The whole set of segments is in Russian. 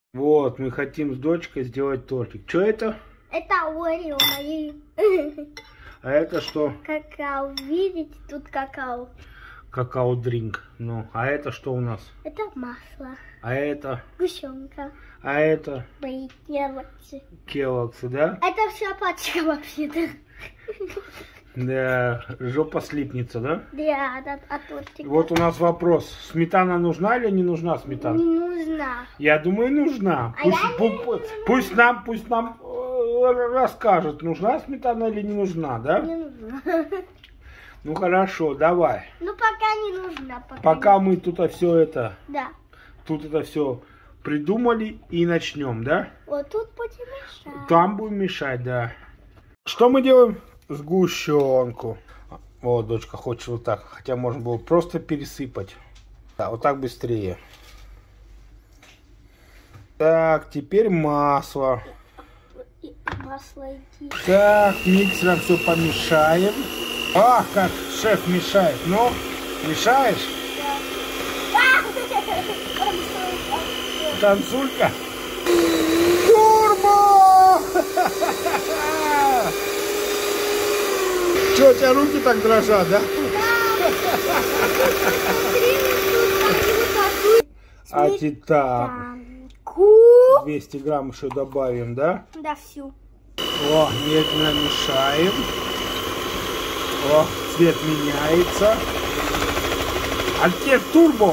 Вот, мы хотим с дочкой сделать тортик. Что это? Это Орео мои. А это что? Какао. Видите, тут какао. Какао-дринк. Ну, а это что у нас? Это масло. А это? Сгущенка. А это? Мои келоксы. Келоксы, да? Это все пачка вообще-то. Да, жопа слипнется, да? Да, от тортика. Вот у нас вопрос. Сметана нужна или не нужна сметана? Не нужна. Я думаю, нужна. А я не Пусть нам расскажет, нужна сметана или не нужна, да? Не нужна. Ну хорошо, давай. Ну пока не нужна. Пока мы тут все это, Да. тут это все придумали и начнем, да? Вот тут будем мешать. Там будем мешать, да. Что мы делаем? Сгущенку. Вот, дочка хочет вот так. Хотя можно было просто пересыпать. Да, вот так быстрее. Так, теперь масло. Масло иди. Так, миксером все помешаем. Ах, как шеф мешает. Ну, мешаешь? Танцулька. Турбо! Че, у тебя руки так дрожат, да? А титан. 200 грамм еще добавим, да? Да, всю. О, медленно мешаем. О, цвет меняется. А теперь турбо.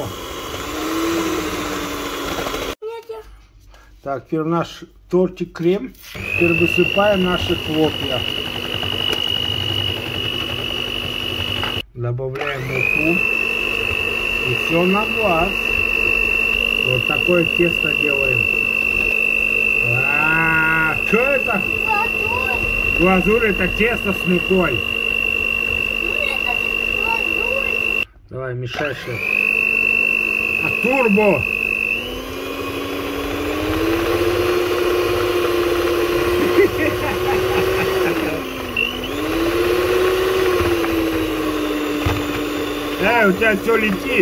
Нет, Так, теперь наш тортик крем. Теперь высыпаем наши хлопья. Добавляем муку. И все на глаз. Вот такое тесто делаем. Что это? глазурь. Глазурь, это тесто с мукой. Это глазурь. Давай, мешай, шеф. А турбо! У тебя все летит.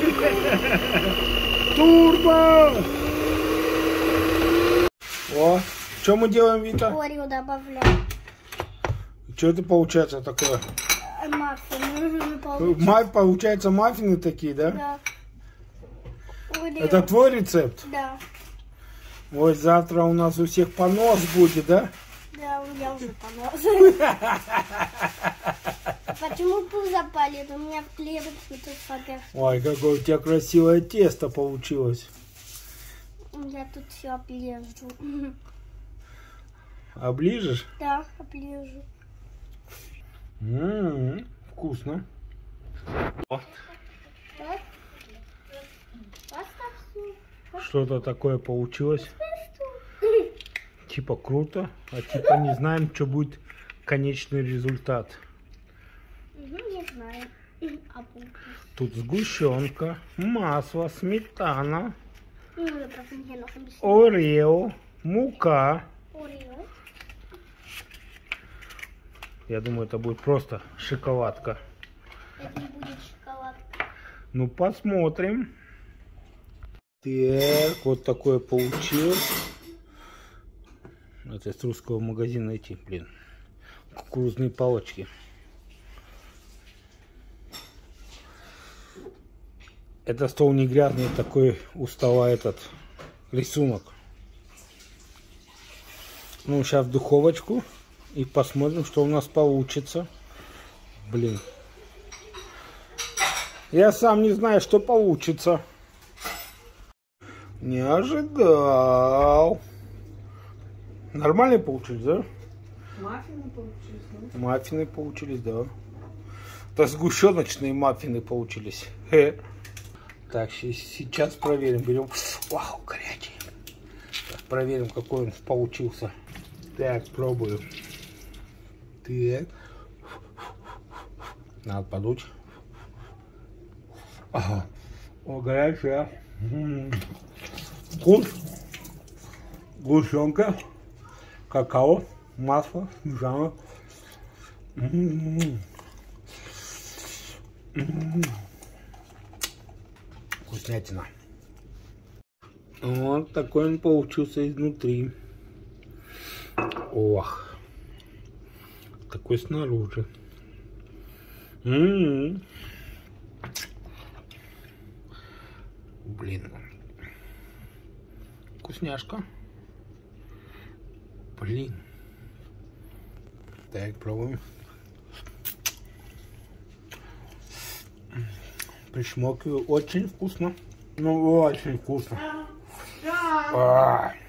Турбо! О, что мы делаем, Вита? Орео добавляем. Что это получается такое? Маффины. Получается маффины такие, да? Да. Орео. Это твой рецепт? Да. Вот завтра у нас у всех понос будет, да? Да, у меня уже понос. Почему пузо палит? У меня в клеточке тут пока. Ой, какое у тебя красивое тесто получилось. Я тут все оближу. Оближешь? Да, оближу. Вкусно. О, Так. Поставь всю. что-то такое получилось. Типа круто, а типа не знаем, что будет конечный результат. Не знаю. Тут сгущенка, масло, сметана, Ну, я просто не знаю, что орео, мука. Орео. Я думаю, это будет просто шоколадка. Это не будет шоколадка. Ну, посмотрим. Так, вот такое получилось. Это из русского магазина эти, блин, кукурузные палочки. Это стол не грязный, такой у стола этот рисунок. Ну, сейчас в духовочку и посмотрим, что у нас получится. Блин. Я сам не знаю, что получится. Не ожидал. Нормально получились, да? Маффины получились, да? Маффины получились, да. Это сгущеночные маффины получились. Так, сейчас проверим. Берем. Вау, горячий. Так, проверим, какой он получился. Так, пробую. Так. Надо подуть. Ага. О, горячая. Вкус. Сгущенка. Какао. Масло. Сметана. Вкуснятина. Вот такой он получился изнутри. Ох. Такой снаружи. Блин. Вкусняшка. Блин. Так, пробуем. Пришмокиваю. Очень вкусно. Ну, очень вкусно.